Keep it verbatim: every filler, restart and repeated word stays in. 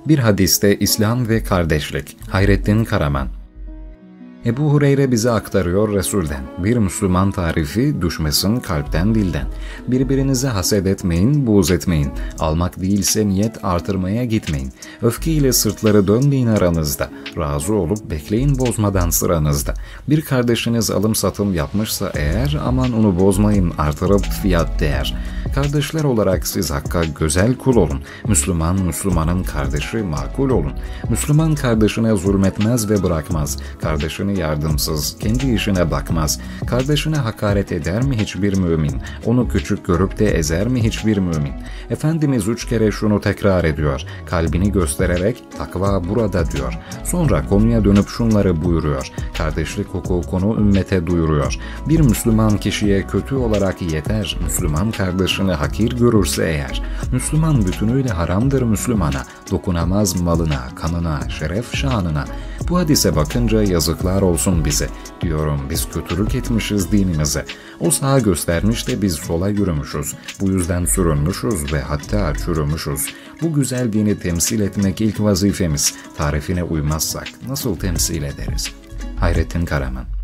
Bir hadiste İslam ve kardeşlik. Hayrettin Karaman. Ebu Hureyre bize aktarıyor Resul'den. Bir Müslüman tarifi düşmesin kalpten dilden. Birbirinize haset etmeyin, buğz etmeyin. Almak değilse niyet artırmaya gitmeyin. Öfkeyle sırtları dönmeyin aranızda. Razı olup bekleyin bozmadan sıranızda. Bir kardeşiniz alım satım yapmışsa eğer aman onu bozmayın, artırıp fiyat değer. Kardeşler olarak siz Hakk'a güzel kul olun. Müslüman Müslümanın kardeşi makul olun. Müslüman kardeşine zulmetmez ve bırakmaz. Kardeşini yardımsız, kendi işine bakmaz. Kardeşine hakaret eder mi hiçbir mümin? Onu küçük görüp de ezer mi hiçbir mümin? Efendimiz üç kere şunu tekrar ediyor. Kalbini göstererek takva burada diyor. Sonra konuya dönüp şunları buyuruyor. Kardeşlik hukukunu ümmete duyuruyor. Bir Müslüman kişiye kötü olarak yeter. Müslüman kardeşini hakir görürse eğer. Müslüman bütünüyle haramdır Müslümana. Dokunamaz malına, kanına, şeref şanına. Bu hadise bakınca yazıklar olsun bize. Diyorum biz kötülük etmişiz dinimize. O sağa göstermiş de biz sola yürümüşüz. Bu yüzden sürünmüşüz ve hatta çürümüşüz. Bu güzel dini temsil etmek ilk vazifemiz. Tarifine uymazsak nasıl temsil ederiz? Hayrettin Karaman.